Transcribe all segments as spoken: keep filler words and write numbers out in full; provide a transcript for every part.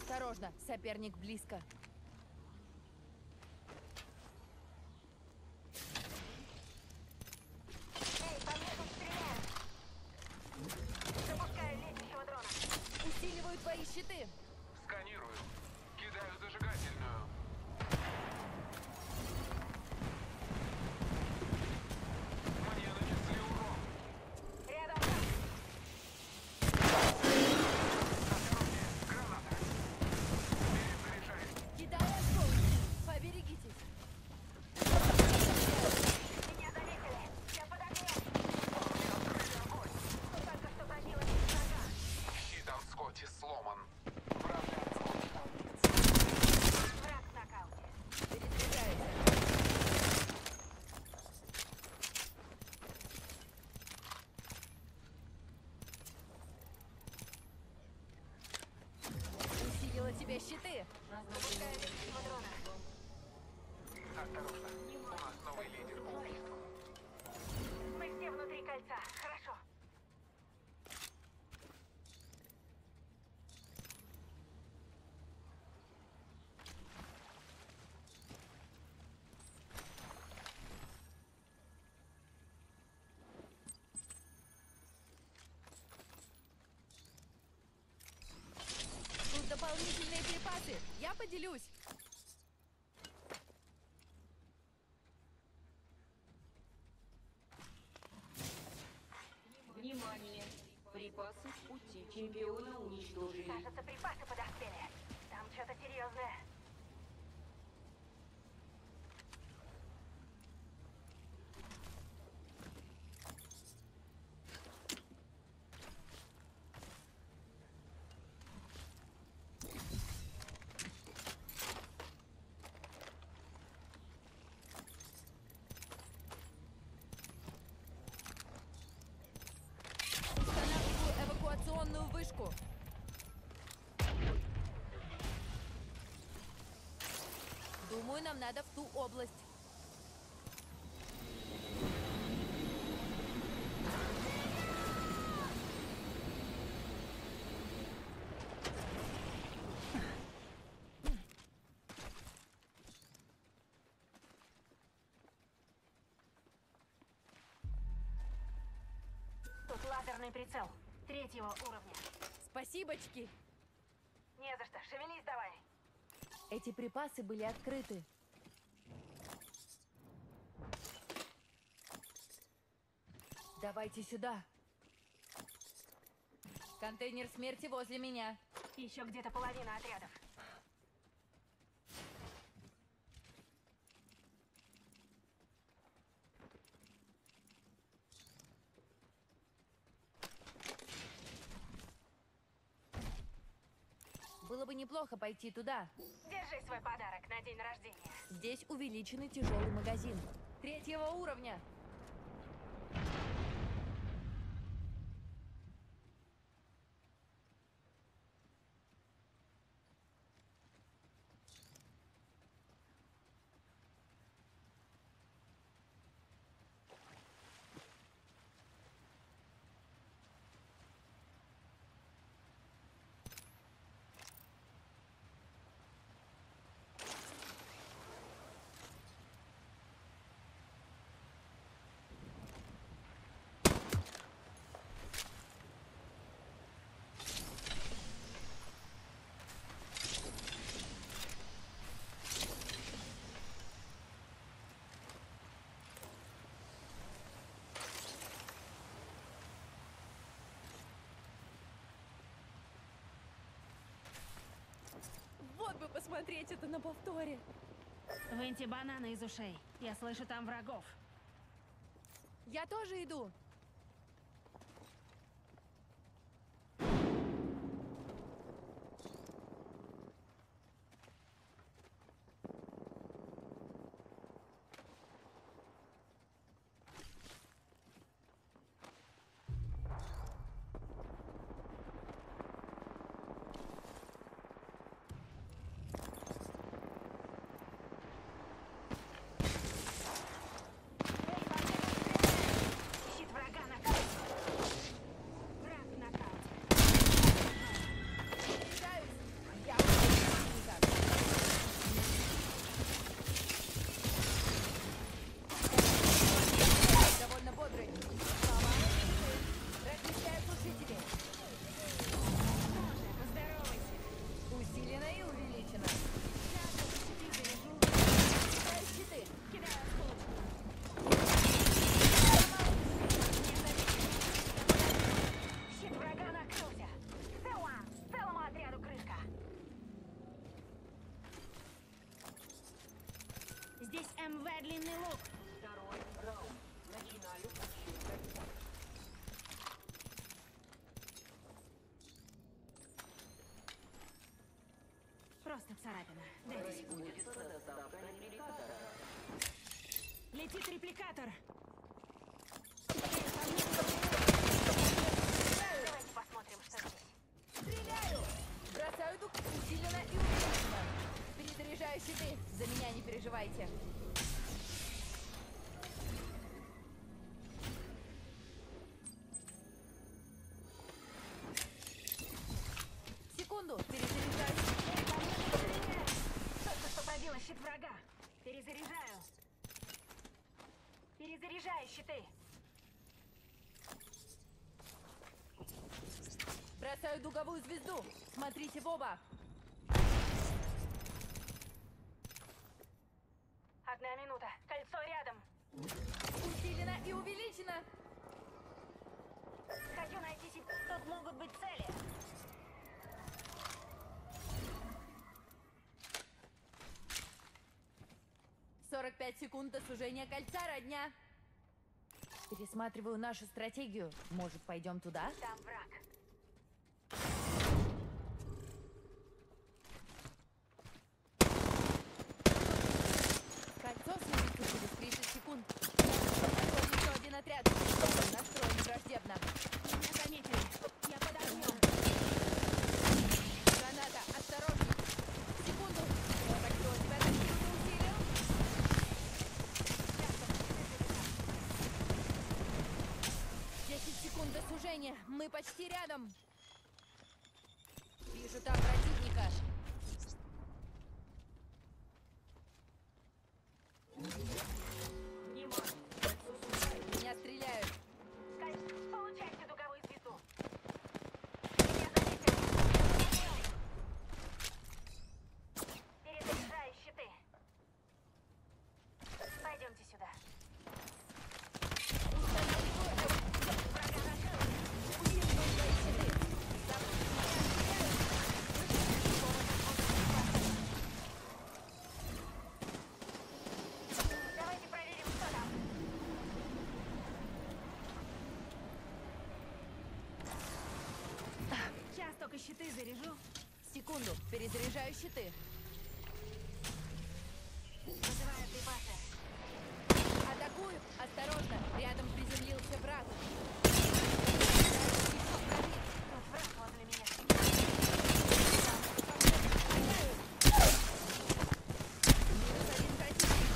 Осторожно, соперник близко. Эй, по мне тут стреляют! Запускаю летящего дрона. Усиливаю твои щиты. Сканирую. Кидаю зажигательную. Мне нанесли урон. Рядом. Осторожнее, граната. Перезаряжаю. Кидаю осколки. Поберегитесь. Меня заметили. Я под огнем. Парни открыли огонь. Только что пробила щит врага. Щит от Скотти сломан. Правда, от Скотти. Враг в нокауте. Передвигайся. Усилила тебе щиты. Запускаю летящего дрона. Осторожно. У нас новый лидер по убийству. Мы все внутри кольца. Хорошо. Тут дополнительные припасы. Я поделюсь. Внимание! Припасы в пути. Чемпиона уничтожили. Кажется, припасы подоспели. Там что-то серьезное. Устанавливаю эвакуационную вышку. Думаю, нам надо в ту область. Тут лазерный прицел. Третьего уровня. Спасибочки. Не за что. Шевелись давай. Эти припасы были открыты. Давайте сюда. Контейнер смерти возле меня. Еще где-то половина отрядов. Было бы неплохо пойти туда. Держи свой подарок на день рождения. Здесь увеличенный тяжелый магазин. Третьего уровня. Вот бы посмотреть это на повторе. Выньте бананы из ушей. Я слышу там врагов. Я тоже иду. Щит врага. Просто царапина. Дайте секунду. Летит репликатор. Давайте посмотрим, что здесь. Стреляю! Бросаю дух усиленно и увеличенно. Перезаряжаю щиты. За меня не переживайте. Секунду, перезаряжаю щиты. Только что пробила щит врага. Перезаряжаю. Перезаряжаю щиты. Бросаю дуговую звезду. Смотрите в оба. Одна минута. Кольцо рядом. Усиленно и увеличено. Хочу найти себе. Тут могут быть цели. сорок пять секунд до сужения кольца, родня. Пересматриваю нашу стратегию. Может, пойдем туда? Там враг. Кольцо сузится через тридцать секунд. Готов еще один отряд. Настроен враждебно. Меня заметили. Я под огнем. Граната, осторожней. Секунду. Вот так что, тебя так сильно усилил? десять секунд до сужения. Мы почти рядом. Вижу там противника. Меня стреляют. Получайте дуговую звезду. Меня заметили. Перезаряжаю щиты. Пойдемте сюда. Врага накрыл. Усиливаю свои щиты. Запуск меня стреляют. Давайте проверим, что там. Сейчас только щиты заряжу. Секунду. Перезаряжаю щиты. Вызываю припасы. Атакую. Осторожно. Рядом приземлился враг. Тут враг возле меня. Минус один противник.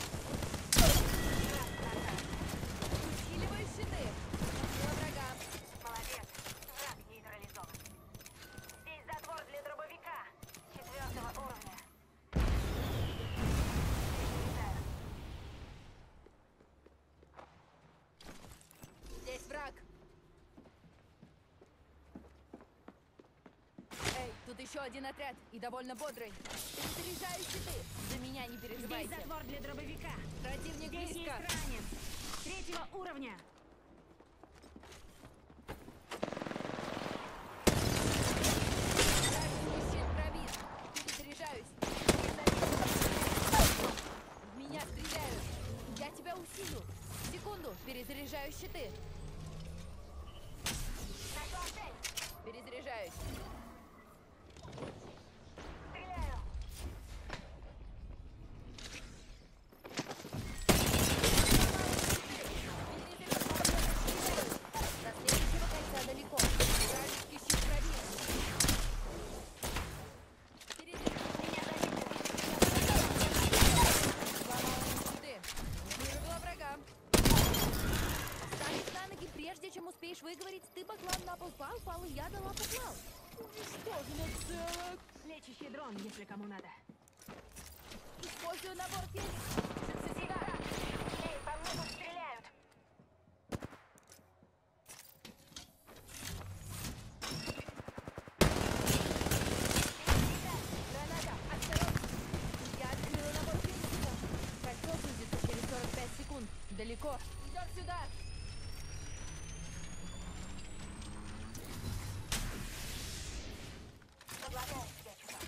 Усиливаю щиты. Убила врага. Молодец. Враг нейтрализован. Здесь затвор для дробовика. Четвертого уровня. Перезаряжаю. Здесь враг. Эй, тут еще один отряд. И довольно бодрый. Перезаряжаю щиты. За меня не Здесь переживайте. затвор для дробовика. Противник Здесь близко. есть ранец. Третьего уровня. Вражеский щит пробит. Перезаряжаюсь. В меня стреляют. Я тебя усилю. Секунду. Перезаряжаю щиты. Нашла цель. Перезаряжаюсь. Стреляю. До следующего кольца далеко. Вражеский щит пробит. Перезаряжаюсь. Сломала им щиты. Вырвала врага. Встанешь на ноги, прежде чем успеешь выговорить, ты поклал на пол, пал, пал, и я дала поклал. Уничтожено целых. Лечащий дрон, если кому надо. Использую набор феникс. Держимся сюда. Эй, по мне тут стреляют. Граната, осторожно. Я открыла набор феникса. Кольцо сузится через сорок пять секунд. Далеко. Идем сюда. Предлагаю тебе, чувак.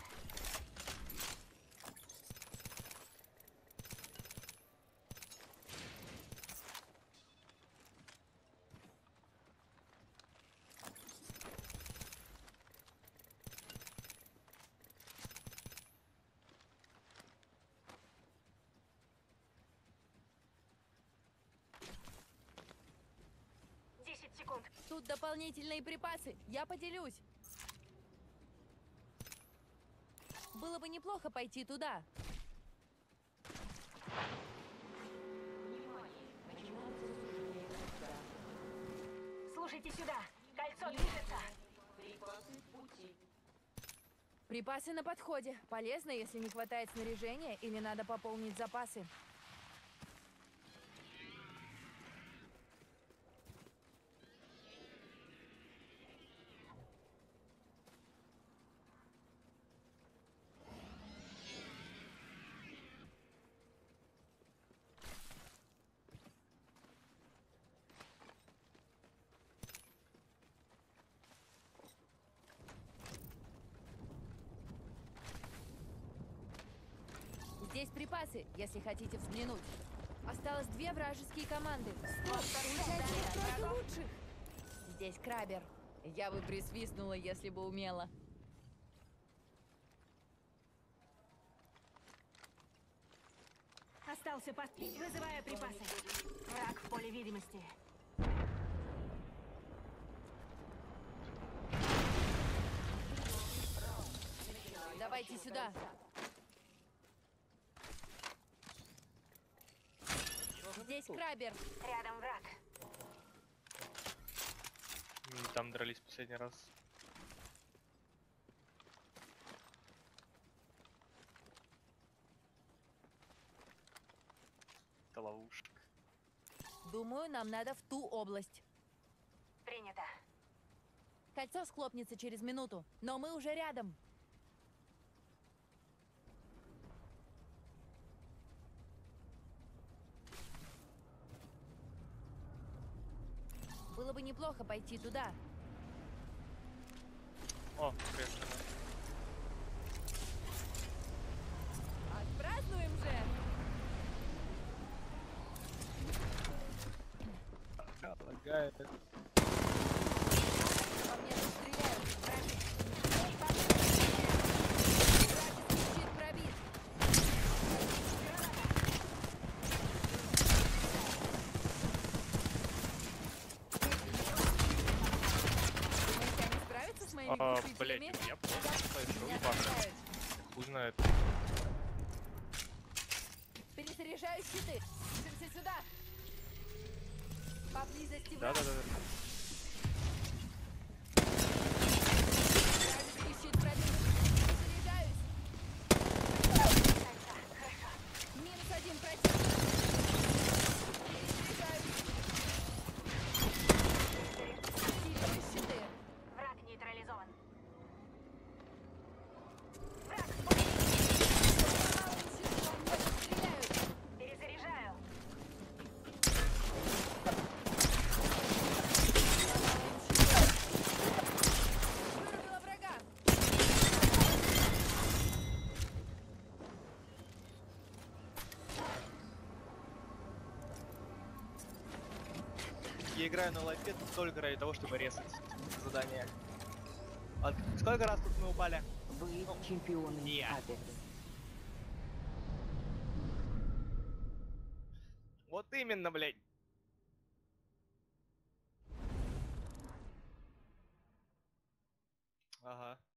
Тут дополнительные припасы. Я поделюсь. Было бы неплохо пойти туда. Слушайте сюда. Кольцо движется. Припасы в пути. Припасы на подходе. Полезно, если не хватает снаряжения или надо пополнить запасы. Здесь припасы, если хотите взглянуть. Осталось две вражеские команды. Стоп! Получается, тройка лучших! Здесь крабер. Я бы присвистнула, если бы умела. Остался пост. Вызываю припасы. Враг в поле видимости. Давайте сюда. Здесь крабер. Рядом враг. М, Там дрались последний раз. Это ловушка. Думаю, нам надо в ту область. Принято. Кольцо схлопнется через минуту, но мы уже рядом. Было бы неплохо пойти туда. О, привет. Отпразднуем же! Лагает. По мне тут стреляют. Пробит. Вражеский щит пробит. Думаете, они справятся с моими А, глушителями? блять, я просто слышу, Меня ебаться. стреляют. Хуй знает. Перезаряжаю щиты. Движемся сюда. Поблизости враг. Да-да-да. Вражеский щит пробит. Перезаряжаюсь. Минус один противник. Перезаряжаюсь. Усиливаю щиты. Враг нейтрализован. Малым щитом мне тут стреляют. Перезаряжаю. Вырубила врага. Я играю на лайфе только ради того, чтобы резать задание. А сколько раз тут мы упали? Вы чемпионы Я. Аберт. Вот именно, блядь. Ага.